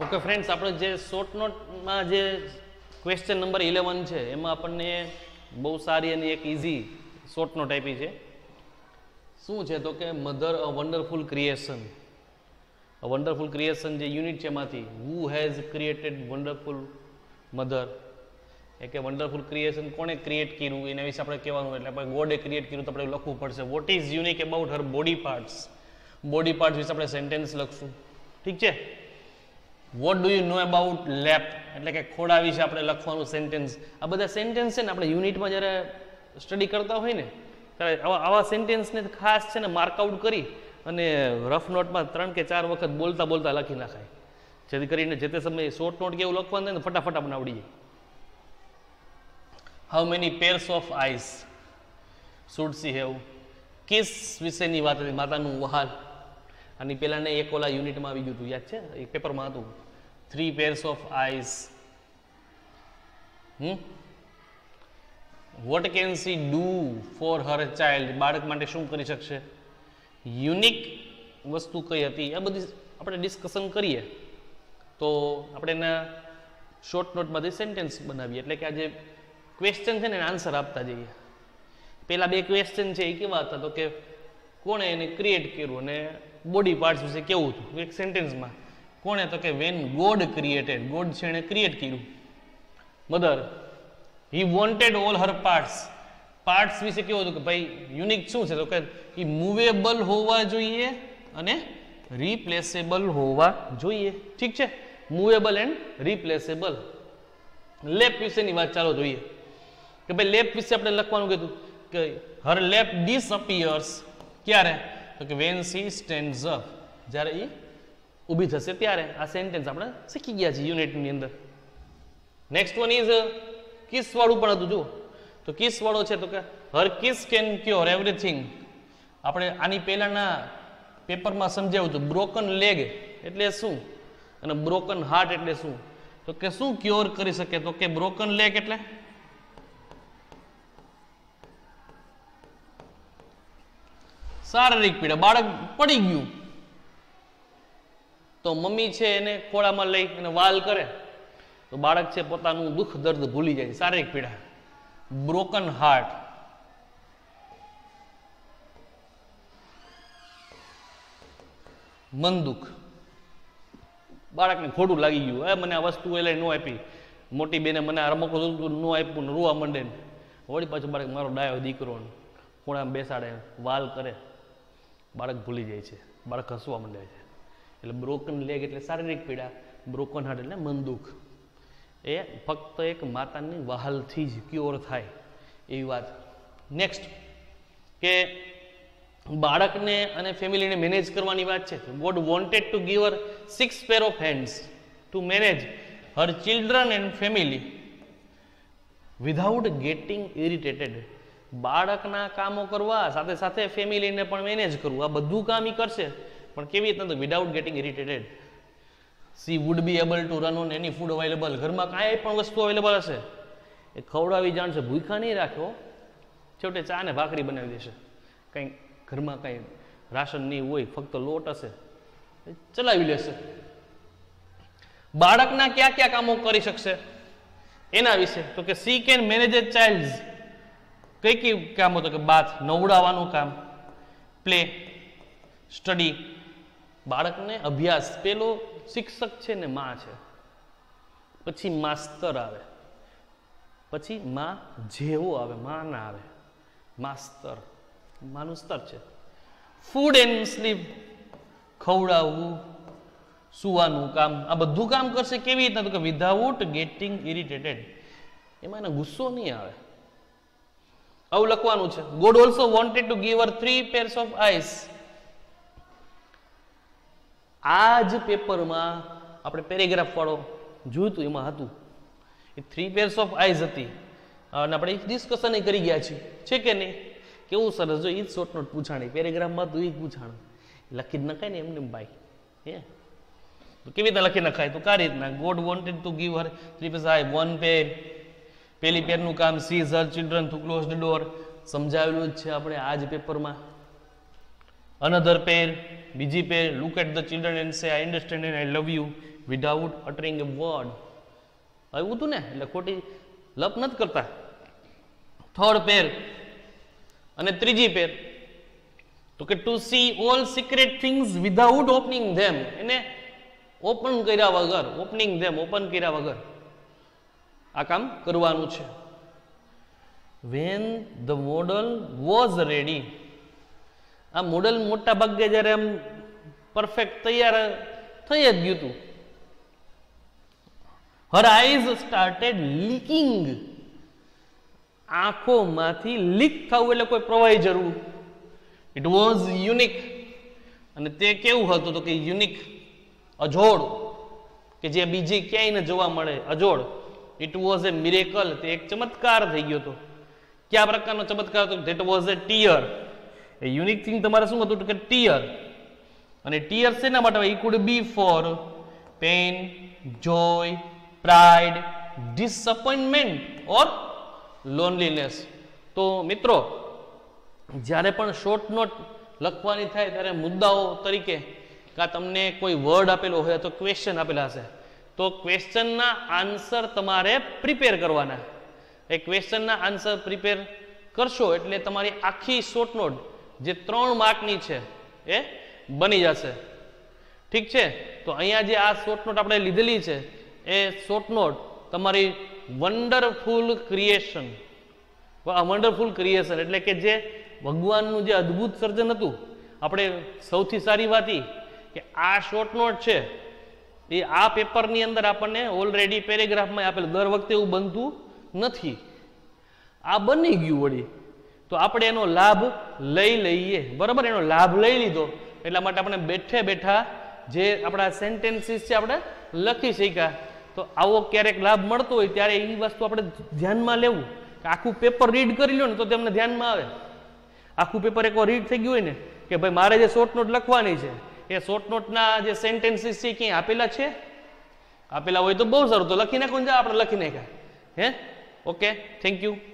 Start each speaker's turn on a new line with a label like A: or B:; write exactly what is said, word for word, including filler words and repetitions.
A: Okay friends, આપણે જે short નોટમાં જે ક્વેશ્ચન નંબર ઇલેવન છે એમાં આપણને બહુ સારી અને એક ઇઝી શોર્ટ નોટ આપી છે. શું છે તો કે mother a wonderful creation. A wonderful creation જે યુનિટ છે એમાંથી who has created wonderful mother, એ કે વન્ડરફુલ ક્રિએશન કોણે ક્રિએટ કર્યું એના વિશે આપણે કહેવાનું. એટલે આપણે ગોડે ક્રિએટ કર્યું તો આપણે લખવું પડશે what is unique about her body parts. Body parts વિશે આપણે સેન્ટેન્સ લખશું. ઠીક છે. What do you know about lap, એટલે કે ખોડા વિશે આપણે લખવાનું સેન્ટેન્સ. આ બધા સેન્ટેન્સ છે ને આપણે યુનિટમાં જ્યારે સ્ટડી કરતા હોય ને ત્યારે આવા આવા સેન્ટેન્સને ખાસ છે ને માર્કઆઉટ કરી અને રફ નોટમાં ત્રણ કે ચાર વખત બોલતા બોલતા લખી નાખાય, જેથી કરીને જે તે સમયે શોર્ટ નોટ કેવું લખવાનું થાય ને ફટાફટ આપણે આવડી જાય. How many pairs of eyes should she have. Kiss વિશેની વાત હતી, માતાનું વહાલ. આની પહેલાં ને એક ઓલા યુનિટમાં આવી ગયું હતું, યાદ છે? એક પેપરમાં હતું three pairs of eyes. Hmm what can she do for her child, બાળક માટે શું કરી શકશે. યુનિક વસ્તુ કઈ હતી આ બધી આપણે ડિસ્કશન કરીએ તો આપણે એના શોર્ટ નોટમાંથી સેન્ટેન્સ બનાવીએ. એટલે કે આ જે ક્વેશ્ચન છે ને એને આન્સર આપતા જઈએ. પેલા બે ક્વેશ્ચન છે એ કેવા હતા તો કે કોણે એને ક્રિએટ કર્યું અને બોડી પાર્ટ્સ વિશે કેવું હતું એક સેન્ટેન્સમાં. કોણે તો કે વેન ગોડ ક્રિએટેડ, ગોડ છે એને ક્રિએટ કર્યું. Mother he wanted all her parts, parts વિશે કેવું હતું કે ભાઈ યુનિક શું છે તો કે એ મૂવેબલ હોવા જોઈએ અને રિપ્લેસેબલ હોવા જોઈએ. ઠીક છે, મૂવેબલ એન્ડ રિપ્લેસેબલ. લેપ વિશેની વાત ચાલો જોઈએ કે ભાઈ લેપ વિશે આપણે લખવાનું કીધું કે હર લેપ ડિસઅપિયર્સ ક્યારે તો કે વેન સી સ્ટેન્ડ્સ અપ, જ્યારે એ ઊભી થશે ત્યારે. આ સેન્ટેન્સ આપણે શીખી ગયા છીએ યુનિટની અંદર. નેક્સ્ટ વન ઇઝ કિસ વાળું પણ હતું. જુઓ તો કિસ વાળો છે તો કે her kiss can cure everything. આપણે આની પહેલાના પેપરમાં સમજાવ્યું હતું બ્રોકન લેગ એટલે શું અને બ્રોકન હાર્ટ એટલે શું. તો કે શું ક્યોર કરી શકે તો કે બ્રોકન લેગ એટલે શારીરિક પીડા. બાળક પડી ગયું તો મમ્મી છે એને ખોળામાં લઈ અને વાલ કરે તો બાળક છે પોતાનું દુઃખ દર્દ ભૂલી જાય. શારીરિક પીડા. Broken heart. મન દુઃખ. બાળકને ખોટું લાગી ગયું, એ મને આ વસ્તુ એ લઈ ન આપી, મોટી બેને મને આ રમકડું ન આપ્યું ને રોવા માંડે ને વળી પાછું બાળક મારો ડાયો દીકરો ખોળામાં બેસાડે વાલ કરે, બાળક ભૂલી જાય છે, બાળક હસવા માંડે છે. એટલે બ્રોકન લેગ એટલે શારીરિક પીડા, બ્રોકન હાર્ટ એટલે મન દુઃખ. એ ફક્ત એક માતાની વહાલથી જ ક્યોર થાય એવી વાત. નેક્સ્ટ કે બાળકને અને ફેમિલીને મેનેજ કરવાની વાત છે. God wanted to give her six pair of hands to manage her children and family without getting irritated. બાળકના કામો કરવા સાથે સાથે ફેમિલીને પણ મેનેજ કરવું, આ બધું કામ એ કરશે પણ કેવી રીતના તો without getting irritated. She would be able to run on any food available. ઘરમાં કાંઈ પણ વસ્તુ અવેલેબલ હશે એ ખવડાવી જાણશે, ભૂખા નહીં રાખ્યો, છેવટે ચા ને ભાખરી બનાવી દેશે. કંઈ ઘરમાં કાંઈ રાશન નહીં હોય, ફક્ત લોટ હશે, ચલાવી લેશે. બાળકના કયા કયા કામો કરી શકશે એના વિશે તો કે she can manage a child. કઈ કઈ કામ હતો કે બાથ, નવડાવવાનું કામ, પ્લે, સ્ટડી. બાળકને અભ્યાસ. પેલો શિક્ષક છે ને માં છે, પછી માસ્તર આવે, પછી માં જેવો આવે, માં ના આવે, માસ્તર માનું સ્તર છે. ફૂડ એન્ડ સ્લીપ, ખવડાવવું, સુવાનું કામ. આ બધું કામ કરશે કેવી રીતના તો કે વિધાઉટ ગેટિંગ ઇરિટેટેડ. એમાં એને ગુસ્સો નહીં આવે. આવું લખવાનું છે. God also wanted to give her three pairs of eyes. આ જ પેપરમાં આપણે પેરેગ્રાફ વાળો જોયું હતું એમાં હતું એ થ્રી પેર્સ ઓફ આઈસ હતી અને આપણે ડિસ્કશન કરી ગયા છીએ, છે કે નહીં? કેવું સરસ. જો એ જ શોર્ટ નોટ પૂછાણી, પેરેગ્રાફમાં તો એ જ પૂછાણું. લખી જ નખાય ને એમને ભાઈ. હે તો કેવી રીતના લખી નખાય તો કઈ રીતના God wanted to give her three pairs eye one pair. પેલી પેરનું કામ sees her children to close the door. સમજાવેલું જ છે આપણે આ જ પેપરમાં. અનધર પેર, બીજી pair, look at the children and say I understand and I love you without uttering a word. આવ્યું હતું ને, એટલે ખોટી લપ નથી કરતા. થર્ડ પેર અને ત્રીજી પેર તો કે to see all secret things without opening them, એને ઓપન કર્યા વગર, ઓપનિંગ ધેમ ઓપન કર્યા વગર આ કામ કરવાનું છે. When the model was ready, આ મોડલ મોટા ભાગે જ્યારે આમ પરફેક્ટ તૈયાર થઈ જ ગયું હતું. હર આઈઝ સ્ટાર્ટેડ લીકિંગ, આંખોમાંથી લીક થવું એટલે કોઈ પ્રવાહી જરૂર. ઇટ વોઝ યુનિક, અને તે કેવું હતું તો કે યુનિક, અજોડ, કે જે બીજી ક્યાંય ન જોવા મળે, અજોડ. ઇટ વોઝ એ મિરેકલ, તે એક ચમત્કાર થઈ ગયો હતો. કયા પ્રકારનો ચમત્કાર હતો? That was a tear. A unique thing તમારે શું હતું કે ટીયર. અને ટીયર શેના માટે? It could be for pain, joy, pride, disappointment or loneliness. તો મિત્રો, જ્યારે પણ શોર્ટ નોટ લખવાની થાય ત્યારે મુદ્દાઓ તરીકે કાં તમને કોઈ વર્ડ આપેલો હોય તો ક્વેશ્ચન આપેલા હશે, તો ક્વેશ્ચનના આન્સર તમારે પ્રિપેર કરવાના. એ ક્વેશ્ચનના આન્સર પ્રિપેર કરશો એટલે તમારી આખી શોર્ટ નોટ જે ત્રણ માર્કની છે એ બની જશે. ઠીક છે? તો અહીંયા જે આ શોર્ટ નોટ આપણે લીધેલી છે એ શોર્ટ નોટ તમારી વન્ડરફુલ ક્રિએશન, વન્ડરફુલ ક્રિએશન એટલે કે જે ભગવાનનું જે અદ્ભુત સર્જન હતું. આપણે સૌથી સારી વાત એ કે આ શોર્ટ નોટ છે એ આ પેપરની અંદર આપણને ઓલરેડી પેરેગ્રાફમાં આપેલું, દર વખતે એવું બનતું નથી, આ બની ગયું વળી. તો આપણે એનો લાભ લઈ લઈએ, બરાબર? એનો લાભ લઈ લીધો એટલા માટે આપણે બેઠે બેઠા જે આપણા સેન્ટેન્સીસ છે આપણે લખી શક્યા. તો આવો ક્યારેક લાભ મળતો હોય ત્યારે એ વસ્તુ આપણે ધ્યાનમાં લેવું. આખું પેપર રીડ કરી લો ને તો તમને ધ્યાનમાં આવે. આખું પેપર એકવાર રીડ થઈ ગયું હોય ને કે ભાઈ મારે જે શોર્ટ નોટ લખવાની છે એ શોર્ટ નોટના જે સેન્ટેન્સીસ છે ક્યાંય આપેલા છે? આપેલા હોય તો બહુ સારું, તો લખી નાખો ને, આપણે લખી નાખ્યા. હે? Okay, thank you.